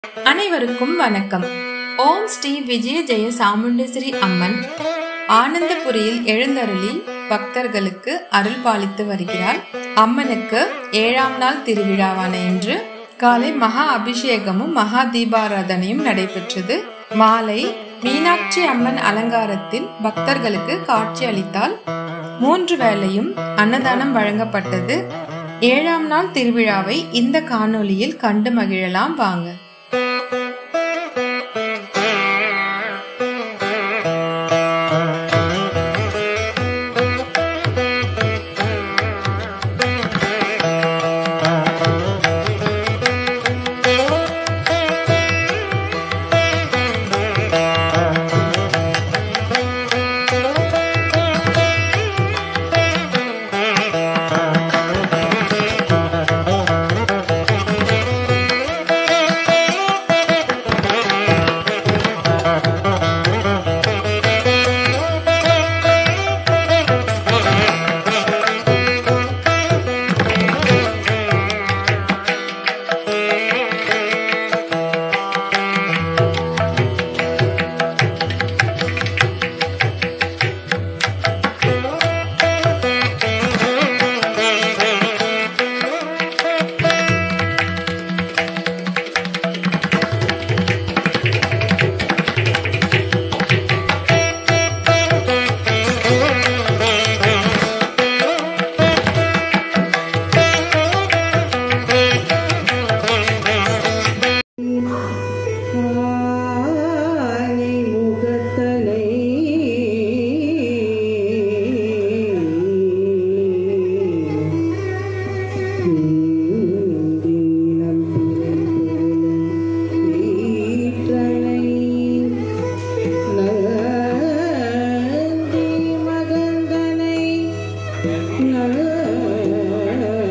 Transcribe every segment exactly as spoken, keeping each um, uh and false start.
அனைவருக்கும் வணக்கம். ஓம் ஸ்ரீ விஜய ஜெய சாமுண்டேஸ்வரி அம்மன் ஆனந்தபுரியில் எழுந்தருளி பக்தர்களுக்கு அருள் பாலித்து வருகிறார். அம்மனுக்கு ஏழாம் நாள் திருவிழாவான இன்று காலை மகா அபிஷேகமும் மகா தீபாராதனையும் நடைபெற்றது. மாலை மீனாட்சி அம்மன் அலங்காரத்தில் பக்தர்களுக்கு காட்சி அளித்தால் மூன்று வேளையும் அன்னதானம் வழங்கப்பட்டது. ஏழாம் நாள் திருவிழாவை இந்த காணொளியில் கண்டு மகிழலாம் வாங்க.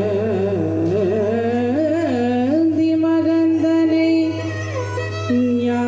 ஞான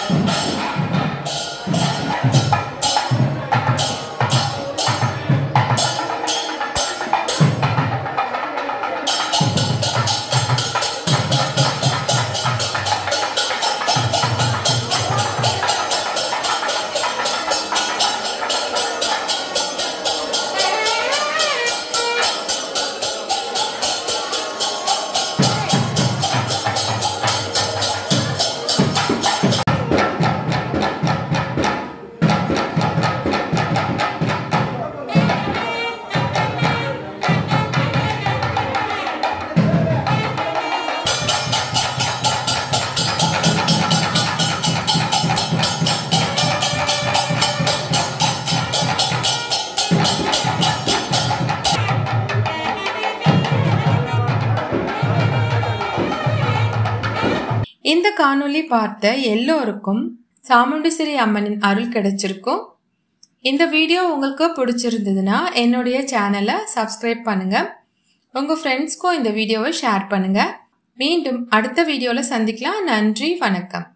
இந்த காணொளி பார்த்த எல்லோருக்கும் சாமுண்டீஸ்வரி அம்மனின் அருள் கிடைச்சிருக்கும். இந்த வீடியோ உங்களுக்கு பிடிச்சிருந்ததுன்னா என்னுடைய சேனலை சப்ஸ்கிரைப் பண்ணுங்க. உங்க ஃப்ரெண்ட்ஸ்க்கும் இந்த வீடியோவை ஷேர் பண்ணுங்க. மீண்டும் அடுத்த வீடியோல சந்திக்கலாம். நன்றி, வணக்கம்.